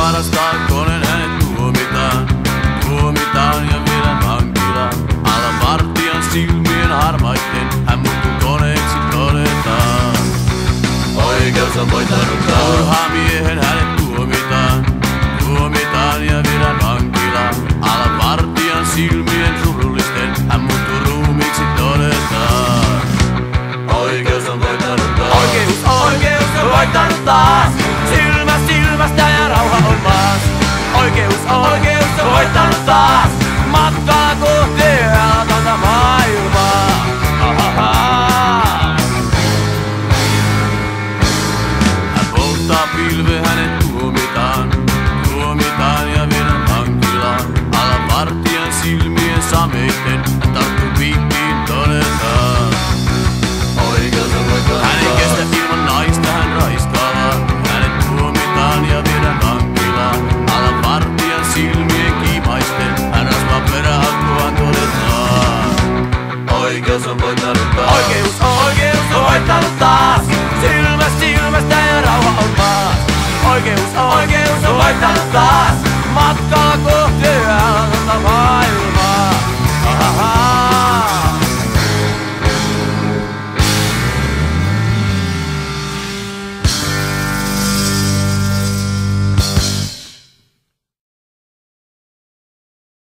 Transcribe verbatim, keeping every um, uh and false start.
varastaa koneen, hänet tuomitaan. Tuomitaan ja viedään vankilaan. Alla vartijan silmien harmaitten, hän muuttuu koneeksi todetaan. Oikeus on voittanut murhaa miehen, hänet